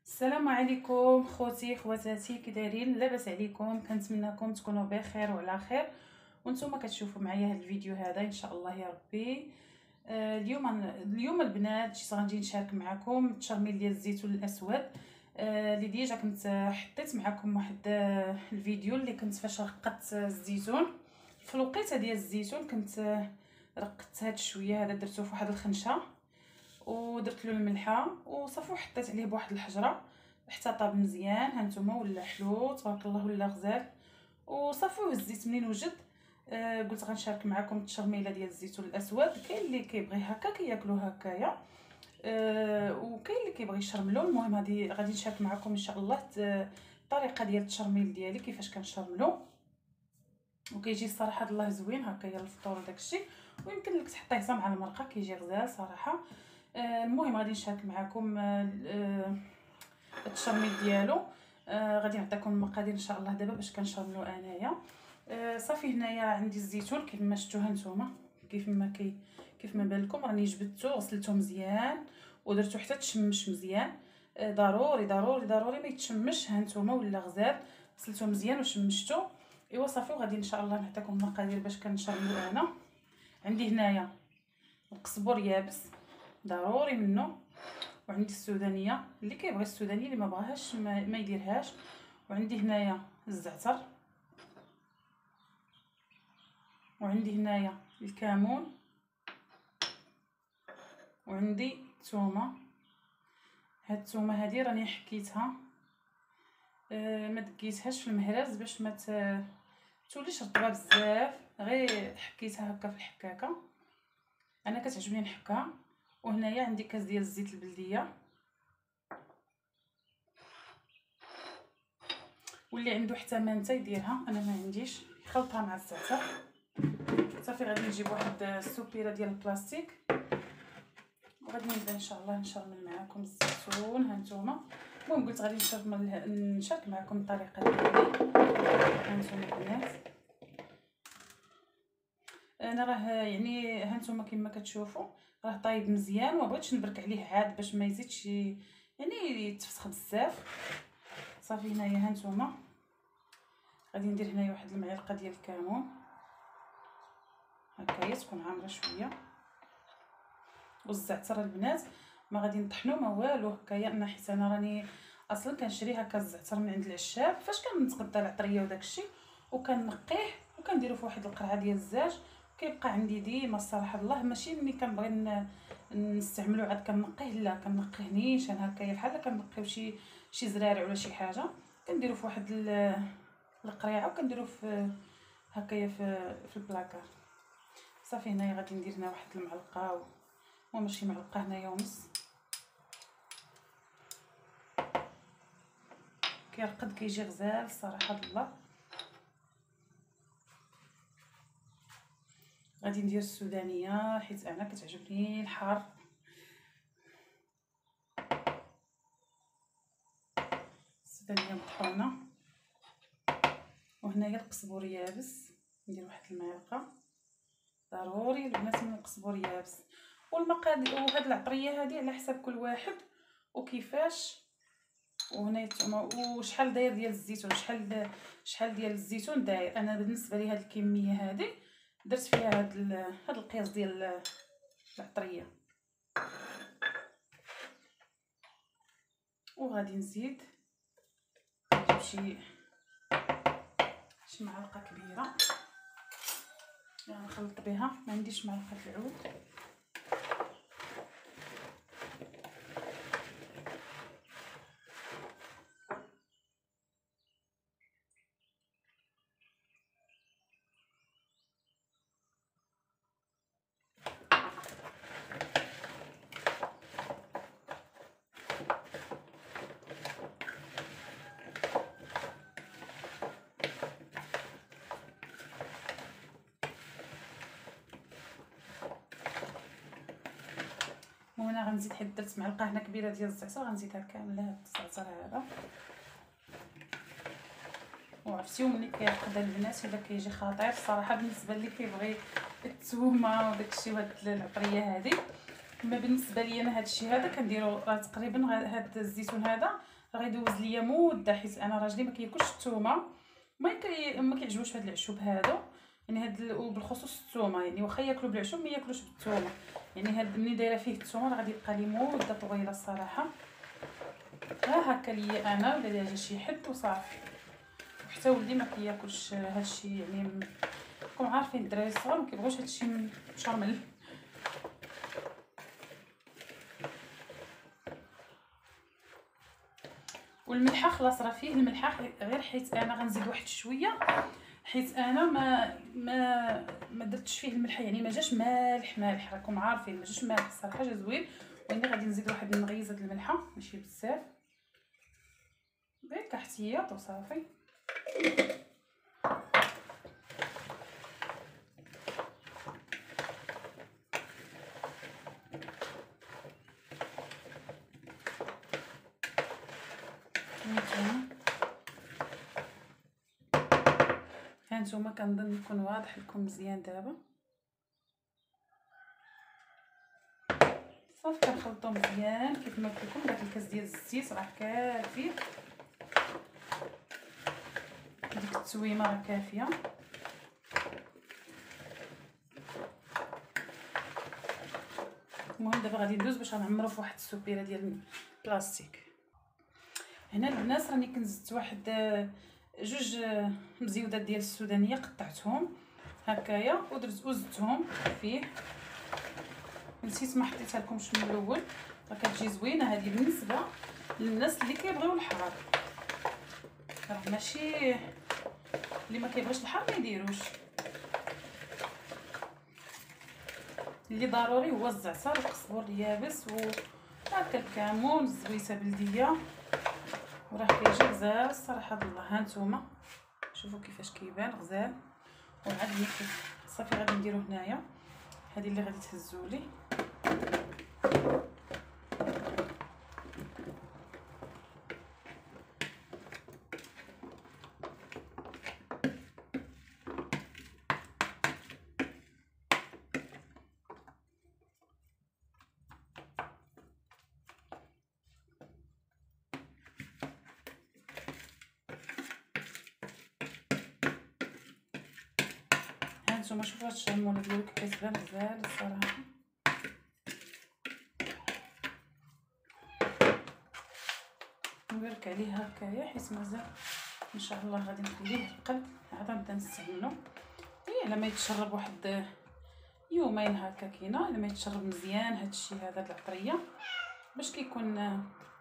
السلام عليكم خوتي خواتاتي، كي دايرين؟ لاباس عليكم؟ كنتمنىكم تكونوا بخير وعلى خير. وانتم كتشوفوا معايا هذا الفيديو هذا ان شاء الله يا ربي. اليوم البنات جيت غنجي نشارك معكم التشرميل ديال الزيتون الاسود. اللي ديجا كنت حطيت معكم واحد الفيديو اللي كنت فاش رقدت الزيتون. في الوقيته ديال الزيتون كنت رقدت هاد شويه هذا، درتو في واحد الخنشه ودرت له الملحه وصافي وحطيت عليه بواحد الحجره حتى طاب مزيان. هانتوما ولا حلو تبارك الله ولا غزال وصافي. وهزيت منين وجد قلت غنشارك معكم التشرميله ديال الزيتون الاسود. كاين اللي كيبغي هكا كياكلوه هكايا، وكاين اللي كيبغي يشرملو. المهم هذه غادي نشارك معكم ان شاء الله الطريقه ديال التشرميل ديالي كيفاش كنشرملو، وكيجي الصراحه الله زوين هكايا الفطور وداكشي، ويمكن لك تحطيه حتى مع المرقه كيجي غزال صراحه. المهم غادي نشارك معكم التشرميل ديالو. غادي نعطيكم المقادير ان شاء الله دابا باش كنشرملو انايا. صافي هنايا عندي الزيتون كيف ما شفتوها نتوما، كيف ما بان لكم راني جبدته غسلته مزيان ودرتو حتى تشمش مزيان. ضروري ضروري ضروري ما يتشمش. ها نتوما ولا غزال غسلته مزيان وشمشته. ايوا صافي وغادي ان شاء الله نعطيكم المقادير باش كنشرملو انا. عندي هنايا القزبر يابس ضروري منه، وعندي السودانيه اللي كيبغي السودانيه، اللي ما بغاهاش ما يديرهاش. وعندي هنايا الزعتر، وعندي هنايا الكمون، وعندي الثومه. هاد الثومه هذه راني حكيتها، ما دقيتهاش في المهراز باش ما توليش رطبه بزاف، غير حكيتها هكا في الحكاكه. انا كتعجبني نحكها. وهنايا عندي كاس ديال الزيت البلديه، واللي عنده حتى مانتا يديرها، انا ما عنديش، يخلطها مع الزعتر. صافي غادي نجيب واحد السوبيره ديال البلاستيك وغادي نبدا ان شاء الله نشرمل معكم الزيتون. ها نتوما. المهم قلت غادي نشارك معكم الطريقه ديالي. ها نتوما البنات، انا راه يعني ها نتوما كما كتشوفوا راه طايب مزيان، وما بغيتش نبرك عليه عاد باش ما يزيدش يعني يتفسخ بزاف. صافي هنايا ها نتوما غادي ندير هنايا واحد المعلقه ديال الكمون هكايا تكون عامره شويه. والزعتر البنات ما غادي نطحنو ما والو هكايا، انا حيت انا راني اصلا كنشري هكا الزعتر من عند العشاب فاش كنتغدى العطريه وداكشي، وكنقيه وكنديرو في واحد القرعه ديال الزاج، كيبقى عندي ديما الصراحه الله. ماشي ملي كنبغي نستعملو عاد كنقيه، لا كنقيه نيشان هكايا بحال كنقيو شي زرارع ولا شي حاجه، كنديرو في واحد القريعه وكنديرو في هكايا في البلاكار. صافي هنايا غادي ندير هنا واحد المعلقه وماشي معلقه هنايا ونص، كيرقد كيجي غزال صراحه الله. غادي ندير السودانيه حيت انا كتعجبني الحار. السودانيه مطحونه. وهنايا القزبر يابس ندير واحد المعلقه ضروري البنات من القزبر يابس. والمقادير وهاد العطريه هذه على حساب كل واحد وكيفاش. وهنا الثومه وشحال داير ديال الزيتون، شحال ديال الزيتون داير. انا بالنسبه لي هاد الكميه هذه درت فيها هاد القياس ديال العطريه. وغادي نزيد نجيب شي معلقه كبيره نخلط بها، ما عنديش معلقه العود. وهنا غنزيد حيت درت معلقه هنا كبيره ديال الزعتر، غنزيدها كامله هاد الزعتر هذا. وعرفتيو ملي كيرقد البنات ولا كيجي خطير الصراحه بالنسبه لي كيبغي الثومه وداكشي وهاد العطريه هذه. اما بالنسبه لي انا هادشي هذا كنديرو راه تقريبا هاد الزيتون هذا راه غيدوز ليا مده، حيت انا راجلي ما كياكلش الثومه، ما كيعجبوش هاد العشوب هادو، يعني هاد وبالخصوص الثومه، يعني واخا ياكلوا بالعشوب ما ياكلوش بالثومه، يعني هاد ملي دايره فيه الثومه راه غادي يبقى لي مده طويله الصراحه. ها هكا ليا انا ولا جا شي حد وصافي. حتى ولدي ما كياكلش هادشي، يعني راكم عارفين الدراري الصغار ما كيبغوش هادشي مشرمل. والملحه خلاص راه فيه الملحه، غير حيت انا غنزيد واحد شويه، حيت انا ما درتش فيه الملح، يعني ما جاش مالح راكم عارفين ما جاش مالح الصراحه، جا زوين. واني غادي نزيد واحد النغيزه د الملحه ماشي بزاف، غير كاحتياط وصافي. هانتوما كنظن يكون واضح لكم مزيان دابا. صافي كنخلطو مزيان كيف ما قلت لكم. داك الكاس ديال الزيت راه كافي، ديك التويمه راه كافيه. المهم دابا غادي ندوز باش غنعمرو في واحد السوبيره ديال البلاستيك. هنا البنات راني كنزدت واحد جوج مزيودات ديال السودانيه، قطعتهم هكايا ودرت وزدتهم فيه. نسيت ما حطيتها لكمش من الاول، راه كتجي زوينه هذه بالنسبه للناس اللي كيبغيو الحار، راه ماشي اللي ما كيبغيش الحار ما يديروش. اللي ضروري هو الزعتر والقزبر اليابس وهكا الكمون الزويته بلديه، وراه كيجي غزال الصراحه الله. ها نتوما شوفوا كيفاش كيبان غزال. وعاد صافي غادي نديرو هنايا هذه اللي غادي تهزولي. هانتوما شوفوا هاد الشمونه ديالو كيفاش بان غزال الصراحه. نبرك عليه هكايا حيت مازال ان شاء الله غادي نخليه يرقد عاد نبدا نستعملو. الا ما يتشرب واحد يومين هكا كاينه، الا ما يتشرب مزيان هادشي هذا العطريه باش كيكون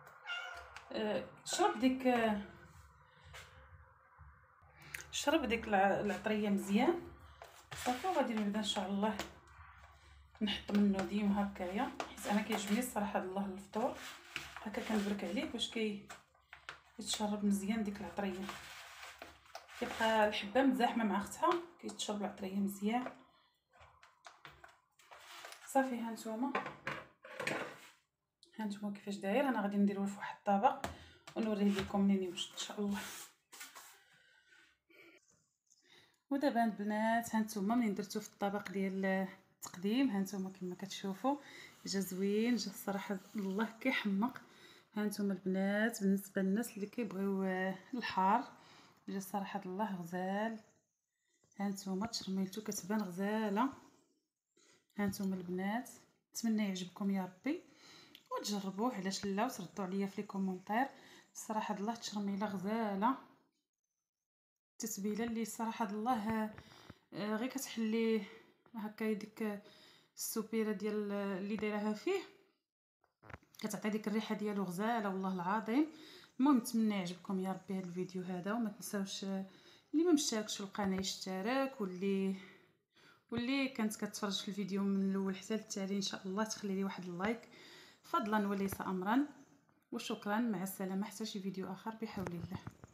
شرب ديك العطريه مزيان صافي. وغادي نبدا ان شاء الله نحط منه ديما هكايا، حيت انا كيعجبني الصراحه الله الفطور هكا كنبرك عليه باش يتشرب مزيان ديك العطريه. كيبقى الحبه متزاحمه مع اختها كيتشرب العطريه مزيان صافي. ها نتوما كيفاش داير. انا غادي نديروه في واحد الطبق ونوريه لكم منين يوجد ان شاء الله. ودابا البنات ها نتوما منين درتو في الطبق ديال التقديم، ها نتوما كما كتشوفوا جا زوين، جا الصراحه الله كيحمق. ها نتوما البنات بالنسبه للناس اللي كيبغيو الحار جا الصراحه الله غزال. ها نتوما تشرميلتو كتبان غزاله. ها نتوما البنات نتمنى يعجبكم يا ربي وتجربوه، علاش لا، وتردوا عليا في لي كومونتير. الصراحه الله تشرميله غزاله، التتبيله اللي الصراحه الله غير كتحلي هكا ديك السوبيره ديال اللي دايرها فيه كتعطي ديك الريحه ديالو غزاله والله العظيم. المهم نتمنى يعجبكم يا ربي هذا الفيديو هذا، وما تنساوش اللي ما مشتركش في القناه يشترك، واللي كانت كتفرج في الفيديو من الاول حتى للتالي ان شاء الله تخلي لي واحد اللايك فضلا وليس امرا. وشكرا، مع السلامه حتى شي فيديو اخر بحول الله.